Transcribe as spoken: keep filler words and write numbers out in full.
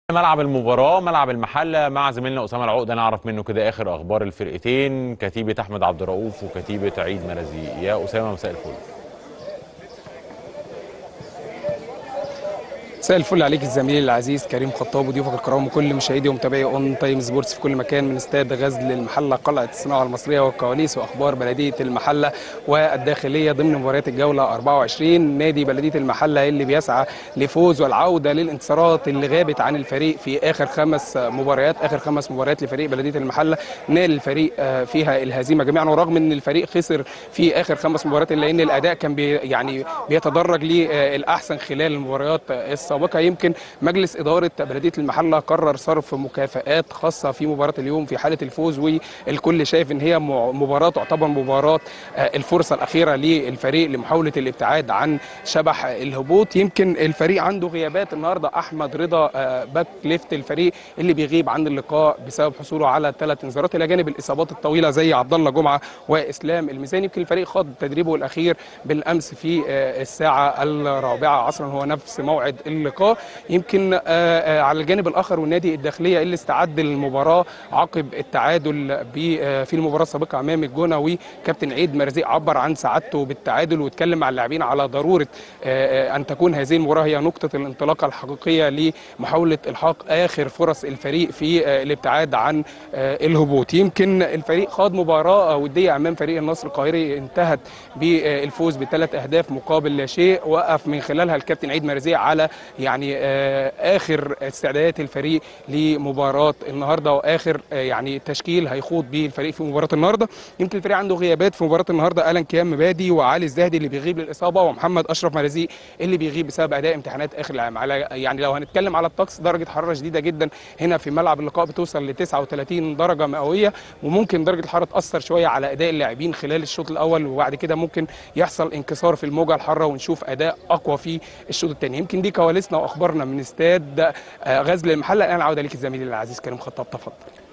ملعب المباراة ملعب المحلة مع زميلنا أسامة العقدة نعرف منه كده آخر أخبار الفرقتين، كتيبة أحمد عبد الرؤوف وكتيبة عيد مرزيق. يا أسامة مساء الفل. مساء الفل عليك الزميل العزيز كريم خطاب وضيوفك الكرام وكل مشاهدي ومتابعي اون تايم سبورتس في كل مكان من استاد غزل المحله قلعه الصناعه المصريه والكواليس واخبار بلديه المحله والداخليه ضمن مباريات الجوله أربعة وعشرين. نادي بلديه المحله اللي بيسعى لفوز والعوده للانتصارات اللي غابت عن الفريق في اخر خمس مباريات اخر خمس مباريات لفريق بلديه المحله، نال الفريق فيها الهزيمه جميعا، ورغم ان الفريق خسر في اخر خمس مباريات الا ان الاداء كان بي يعني بيتدرج للاحسن خلال المباريات السابقه. يمكن مجلس اداره بلديه المحله قرر صرف مكافآت خاصه في مباراه اليوم في حاله الفوز، والكل شايف ان هي مباراه تعتبر مباراه الفرصه الاخيره للفريق لمحاوله الابتعاد عن شبح الهبوط. يمكن الفريق عنده غيابات النهارده، احمد رضا باك ليفت الفريق اللي بيغيب عن اللقاء بسبب حصوله على ثلاث انذارات، الى جانب الاصابات الطويله زي عبد الله جمعه واسلام الميزاني. يمكن الفريق خاض تدريبه الاخير بالامس في الساعه الرابعه عصرا، هو نفس موعد اللقاء. يمكن على الجانب الاخر والنادي الداخليه اللي استعد للمباراه عقب التعادل في المباراه السابقه امام الجونه، وكابتن عيد مرزيق عبر عن سعادته بالتعادل واتكلم مع اللاعبين على ضروره ان تكون هذه المباراه هي نقطه الانطلاقه الحقيقيه لمحاوله الحاق اخر فرص الفريق في الابتعاد عن الهبوط. يمكن الفريق خاض مباراه وديه امام فريق النصر القاهري انتهت بالفوز بثلاث اهداف مقابل لا شيء، وقف من خلالها الكابتن عيد مرزيق على يعني اخر استعدادات الفريق لمباراه النهارده واخر يعني تشكيل هيخوض به الفريق في مباراه النهارده. يمكن الفريق عنده غيابات في مباراه النهارده، الان كيام مبادي وعلي الزاهدي اللي بيغيب للاصابه، ومحمد اشرف مرزيق اللي بيغيب بسبب اداء امتحانات اخر العام. على يعني لو هنتكلم على الطقس، درجه حراره شديده جدا هنا في ملعب اللقاء بتوصل ل تسعة وثلاثين درجه مئويه، وممكن درجه الحراره تاثر شويه على اداء اللاعبين خلال الشوط الاول، وبعد كده ممكن يحصل انكسار في الموجه الحاره ونشوف اداء اقوى في الشوط الثاني. يمكن دي كواليسنا واخبارنا من استاد غزل المحله. الان عوده ليك الزميل العزيز كريم خطاب، تفضل.